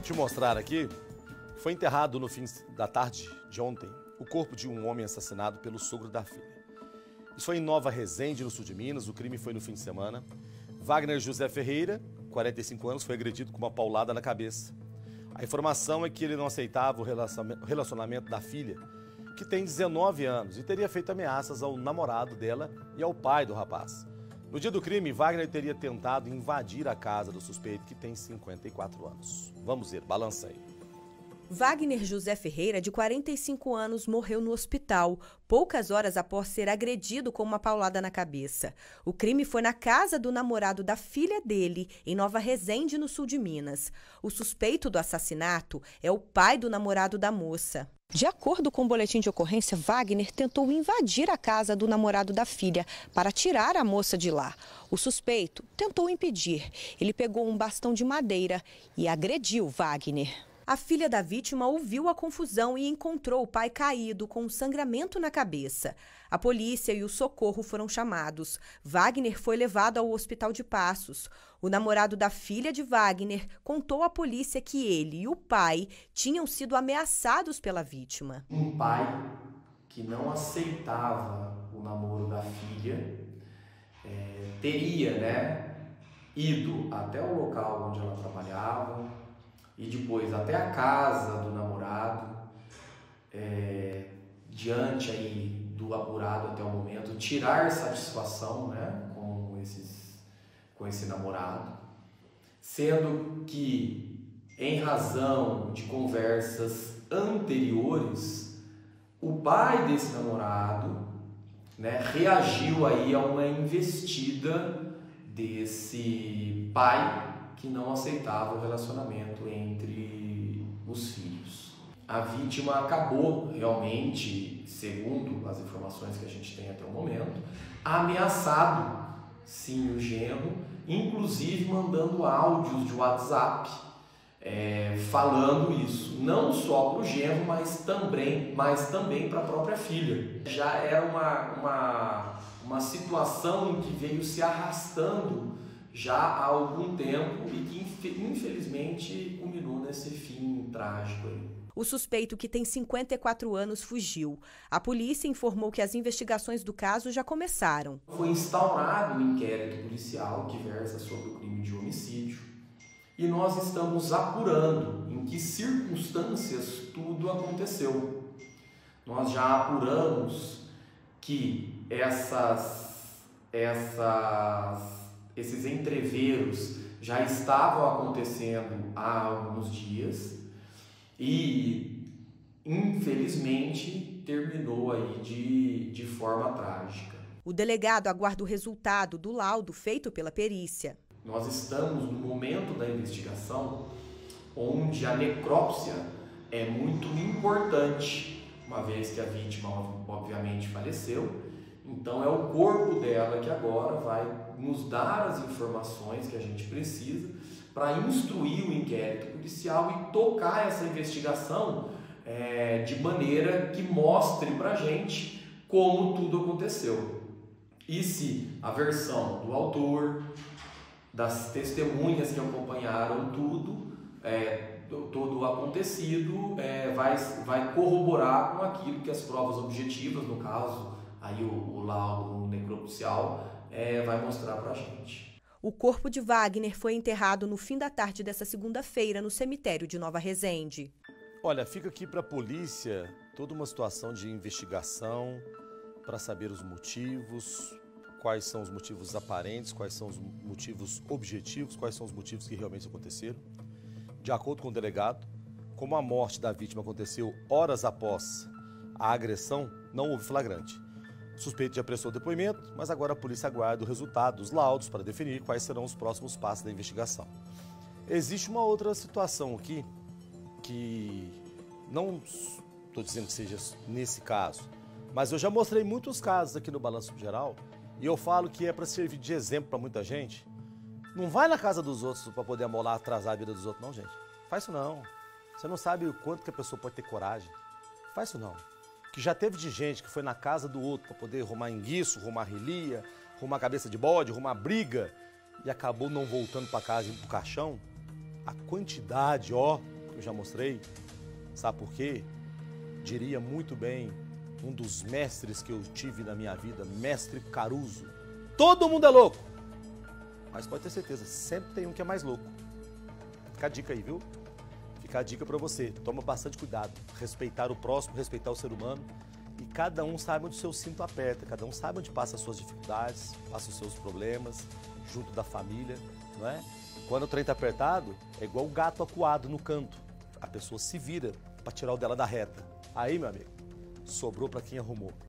te mostrar aqui, foi enterrado no fim da tarde de ontem o corpo de um homem assassinado pelo sogro da filha. Isso foi em Nova Resende, no sul de Minas. O crime foi no fim de semana. Wagner José Ferreira, 45 anos, foi agredido com uma paulada na cabeça. A informação é que ele não aceitava o relacionamento da filha, que tem 19 anos, e teria feito ameaças ao namorado dela e ao pai do rapaz. No dia do crime, Wagner teria tentado invadir a casa do suspeito, que tem 54 anos. Vamos ver, balança aí. Wagner José Ferreira, de 45 anos, morreu no hospital, poucas horas após ser agredido com uma paulada na cabeça. O crime foi na casa do namorado da filha dele, em Nova Resende, no sul de Minas. O suspeito do assassinato é o pai do namorado da moça. De acordo com o boletim de ocorrência, Wagner tentou invadir a casa do namorado da filha para tirar a moça de lá. O suspeito tentou impedir. Ele pegou um bastão de madeira e agrediu Wagner. A filha da vítima ouviu a confusão e encontrou o pai caído com um sangramento na cabeça. A polícia e o socorro foram chamados. Wagner foi levado ao hospital de Passos. O namorado da filha de Wagner contou à polícia que ele e o pai tinham sido ameaçados pela vítima. Um pai que não aceitava o namoro da filha teria, ido até o local onde ela trabalhava, e depois até a casa do namorado, diante aí do apurado até o momento, tirar satisfação, com esse namorado, sendo que, em razão de conversas anteriores, o pai desse namorado, reagiu aí a uma investida desse pai que não aceitava o relacionamento entre os filhos. A vítima acabou realmente, segundo as informações que a gente tem até o momento, ameaçado sim o genro, inclusive mandando áudios de WhatsApp falando isso, não só para o genro, mas também para a própria filha. Já era uma situação em que veio se arrastando já há algum tempo e que infelizmente culminou nesse fim trágico aí. O suspeito, que tem 54 anos, fugiu. A polícia informou que as investigações do caso já começaram. Foi instaurado um inquérito policial que versa sobre o crime de homicídio e nós estamos apurando em que circunstâncias tudo aconteceu. Nós já apuramos que esses entreveros já estavam acontecendo há alguns dias e, infelizmente, terminou aí de forma trágica. O delegado aguarda o resultado do laudo feito pela perícia. Nós estamos no momento da investigação onde a necrópsia é muito importante, uma vez que a vítima, obviamente, faleceu. Então é o corpo dela que agora vai nos dar as informações que a gente precisa para instruir o inquérito policial e tocar essa investigação de maneira que mostre para a gente como tudo aconteceu. E se a versão do autor, das testemunhas que acompanharam todo o acontecido, vai corroborar com aquilo que as provas objetivas, no caso, aí o laudo necropsial, vai mostrar pra gente. O corpo de Wagner foi enterrado no fim da tarde dessa segunda-feira no cemitério de Nova Resende. Olha, fica aqui para a polícia toda uma situação de investigação para saber os motivos, quais são os motivos aparentes, quais são os motivos objetivos, quais são os motivos que realmente aconteceram. De acordo com o delegado, como a morte da vítima aconteceu horas após a agressão, não houve flagrante. O suspeito já prestou depoimento, mas agora a polícia aguarda o resultado dos laudos para definir quais serão os próximos passos da investigação. Existe uma outra situação aqui, que não estou dizendo que seja nesse caso, mas eu já mostrei muitos casos aqui no Balanço Geral e eu falo que é para servir de exemplo para muita gente. Não vai na casa dos outros para poder amolar, atrasar a vida dos outros, não, gente. Faz isso não. Você não sabe o quanto que a pessoa pode ter coragem. Faz isso não. Que já teve de gente que foi na casa do outro para poder arrumar enguiço, arrumar relia, arrumar cabeça de bode, arrumar briga e acabou não voltando para casa e pro caixão. A quantidade, que eu já mostrei. Sabe por quê? Diria muito bem um dos mestres que eu tive na minha vida, Mestre Caruso. Todo mundo é louco, mas pode ter certeza, sempre tem um que é mais louco. Fica a dica aí, viu? Fica a dica pra você. Toma bastante cuidado. Respeitar o próximo, respeitar o ser humano. E cada um sabe onde o seu cinto aperta, cada um sabe onde passa as suas dificuldades, passa os seus problemas, junto da família, não é? Quando o trem tá apertado, é igual o gato acuado no canto. A pessoa se vira para tirar o dela da reta. Aí, meu amigo, sobrou para quem arrumou.